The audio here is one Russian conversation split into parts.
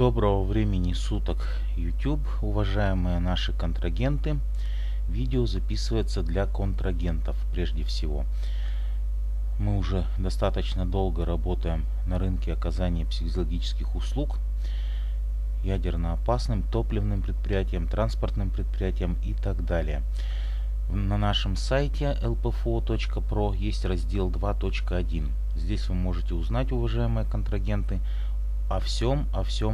Доброго времени суток, YouTube, уважаемые наши контрагенты. Видео записывается для контрагентов прежде всего. Мы уже достаточно долго работаем на рынке оказания психологических услуг ядерно опасным, топливным предприятиям, транспортным предприятиям и так далее. На нашем сайте lpfo.pro есть раздел 2.1. Здесь вы можете узнать, уважаемые контрагенты, о всем.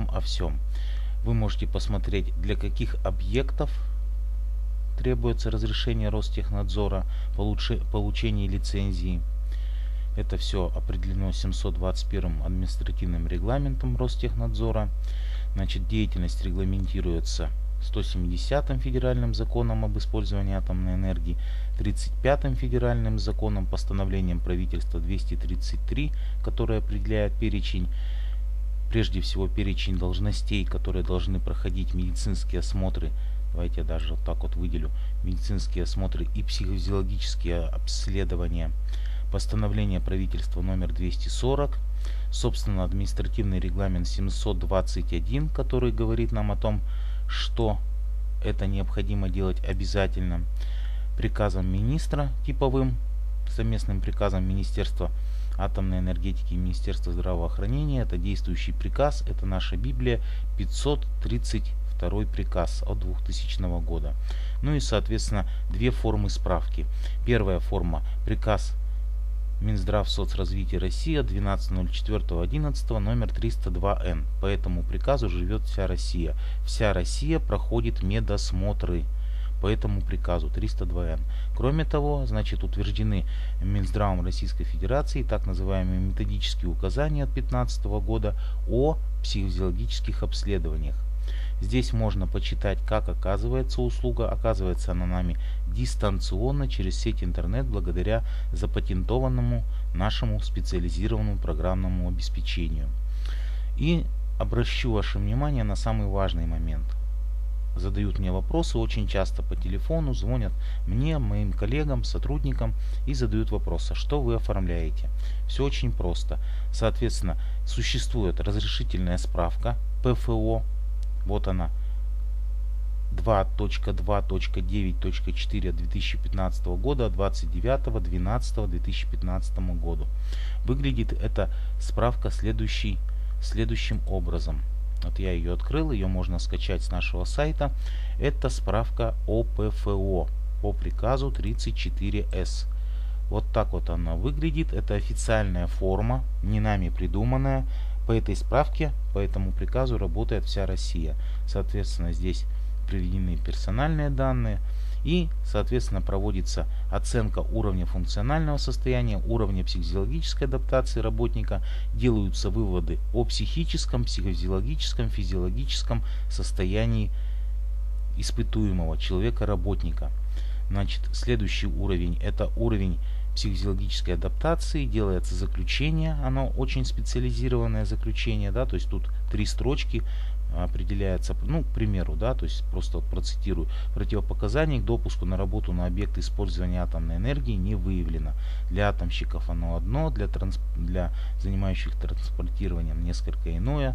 Вы можете посмотреть, для каких объектов требуется разрешение Ростехнадзора, получение лицензии. Это все определено 721 административным регламентом Ростехнадзора. Значит, деятельность регламентируется 170 федеральным законом об использовании атомной энергии, 35 федеральным законом, постановлением правительства 233, которое определяет перечень, прежде всего перечень должностей, которые должны проходить медицинские осмотры. Давайте я даже вот так вот выделю: медицинские осмотры и психофизиологические обследования. Постановление правительства номер 240, собственно административный регламент 721, который говорит нам о том, что это необходимо делать обязательно. Приказом министра типовым, совместным приказом Министерства атомной энергетики и Министерства здравоохранения. Это действующий приказ, это наша Библия, 532 приказ от 2000 года. Ну и соответственно две формы справки. Первая форма — приказ Минздравсоцразвития России 12.04.11 номер 302Н. По этому приказу живет вся Россия. Вся Россия проходит медосмотры по этому приказу 302Н. Кроме того, значит, утверждены Минздравом Российской Федерации так называемые методические указания от 2015 года о психофизиологических обследованиях. Здесь можно почитать, как оказывается услуга. Оказывается она нами дистанционно через сеть интернет благодаря запатентованному нашему специализированному программному обеспечению. И обращу ваше внимание на самый важный момент. Задают мне вопросы очень часто по телефону, звонят мне, моим коллегам, сотрудникам и задают вопросы: что вы оформляете? Все очень просто. Соответственно, существует разрешительная справка ПФО. Вот она, 2.2.9.4 2015 года, 29.12.2015 году. Выглядит эта справка следующим образом. Вот я ее открыл, ее можно скачать с нашего сайта. Это справка о ПФО по приказу 34С. Вот так вот она выглядит. Это официальная форма, не нами придуманная. По этой справке, по этому приказу работает вся Россия. Соответственно, здесь приведены персональные данные и, соответственно, проводится оценка уровня функционального состояния, уровня психофизиологической адаптации работника, делаются выводы о психическом, психофизиологическом, физиологическом состоянии испытуемого человека-работника. Значит, следующий уровень — это уровень психофизиологической адаптации. Делается заключение, оно очень специализированное заключение, да, то есть тут 3 строчки определяется, ну, к примеру, да, то есть просто процитирую: противопоказаний к допуску на работу на объект использования атомной энергии не выявлено. Для атомщиков оно одно, для занимающих транспортированием несколько иное,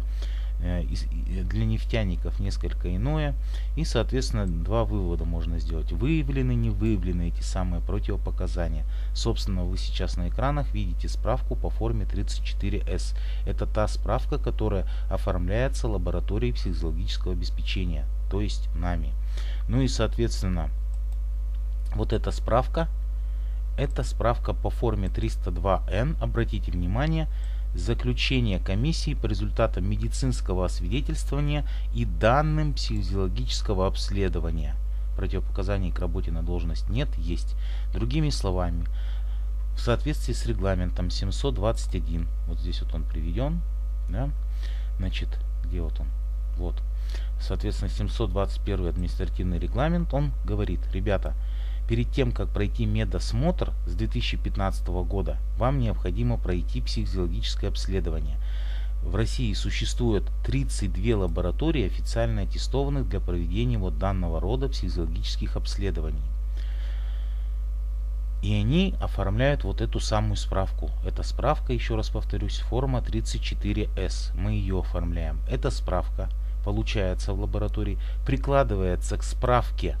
для нефтяников несколько иное. И, соответственно, 2 вывода можно сделать: выявлены, не выявлены эти самые противопоказания. Собственно, вы сейчас на экранах видите справку по форме 34С. Это та справка, которая оформляется лабораторией психофизиологического обеспечения, то есть нами. Ну и, соответственно, вот эта справка, это справка по форме 302Н. Обратите внимание: заключение комиссии по результатам медицинского освидетельствования и данным психофизиологического обследования. Противопоказаний к работе на должность нет, есть. Другими словами, в соответствии с регламентом 721, вот здесь вот он приведен, да? Значит, где вот он? Вот. Соответственно, 721 административный регламент, он говорит: ребята, перед тем, как пройти медосмотр с 2015 года, вам необходимо пройти психофизиологическое обследование. В России существует 32 лаборатории, официально аттестованных для проведения вот данного рода психофизиологических обследований. И они оформляют вот эту самую справку. Эта справка, еще раз повторюсь, форма 34С. Мы ее оформляем. Эта справка получается в лаборатории, прикладывается к справке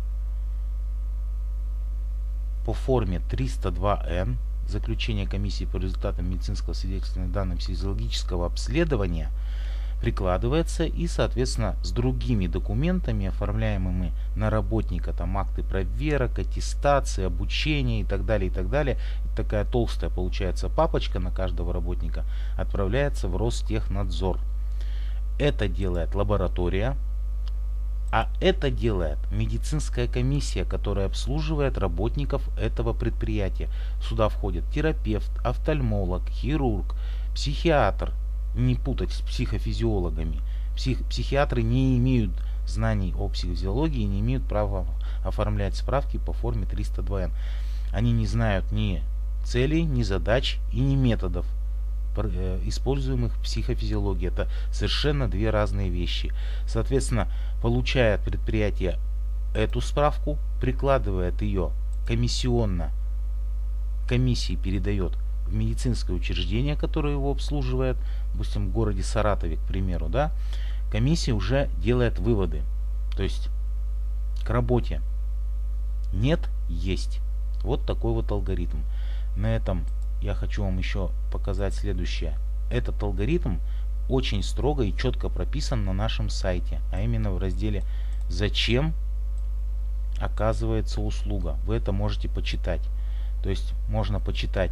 по форме 302Н, заключение комиссии по результатам медицинского свидетельствования данных физиологического обследования, прикладывается и, соответственно, с другими документами, оформляемыми на работника, там акты проверок, аттестации, обучения и так далее, и так далее. Такая толстая получается папочка на каждого работника, отправляется в Ростехнадзор. Это делает лаборатория, а это делает медицинская комиссия, которая обслуживает работников этого предприятия. Сюда входят терапевт, офтальмолог, хирург, психиатр. Не путать с психофизиологами. Психиатры не имеют знаний о психофизиологии и не имеют права оформлять справки по форме 302Н. Они не знают ни целей, ни задач и ни методов, используемых в психофизиологии. Это совершенно две разные вещи. Соответственно, получает предприятие эту справку, прикладывает ее комиссионно, комиссии передает в медицинское учреждение, которое его обслуживает, допустим, в городе Саратове, к примеру, да, комиссия уже делает выводы. То есть к работе нет, есть. Вот такой вот алгоритм. На этом я хочу вам еще показать следующее. Этот алгоритм очень строго и четко прописан на нашем сайте, а именно в разделе «Зачем оказывается услуга». Вы это можете почитать. То есть можно почитать,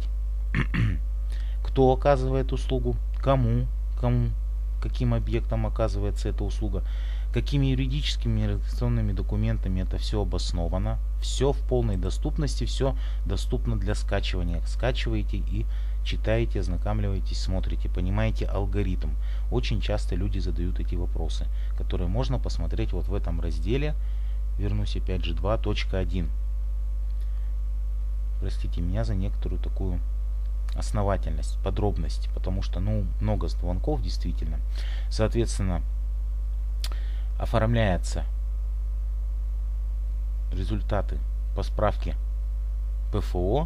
кто оказывает услугу, кому, каким объектом оказывается эта услуга, какими юридическими и регистрационными документами это все обосновано. Все в полной доступности, все доступно для скачивания. Скачиваете и читаете, ознакомливаетесь, смотрите, понимаете алгоритм. Очень часто люди задают эти вопросы, которые можно посмотреть вот в этом разделе. Вернусь опять же 2.1. Простите меня за некоторую такую основательность, подробность, потому что много звонков действительно. Соответственно, оформляются результаты по справке ПФО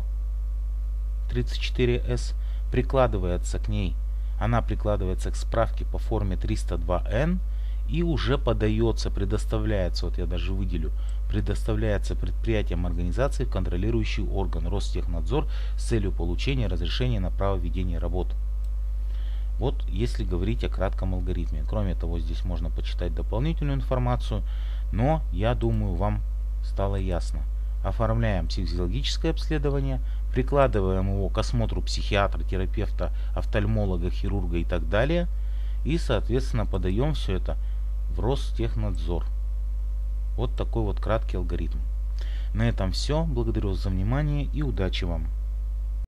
34С, прикладывается к ней, она прикладывается к справке по форме 302Н и уже подается, предоставляется, вот я даже выделю, предоставляется предприятиям организации в контролирующий орган Ростехнадзор с целью получения разрешения на право ведения работ. Вот если говорить о кратком алгоритме. Кроме того, здесь можно почитать дополнительную информацию, но я думаю, вам стало ясно. Оформляем психофизиологическое обследование, прикладываем его к осмотру психиатра, терапевта, офтальмолога, хирурга и так далее. И, соответственно, подаем все это в Ростехнадзор. Вот такой вот краткий алгоритм. На этом все. Благодарю вас за внимание и удачи вам.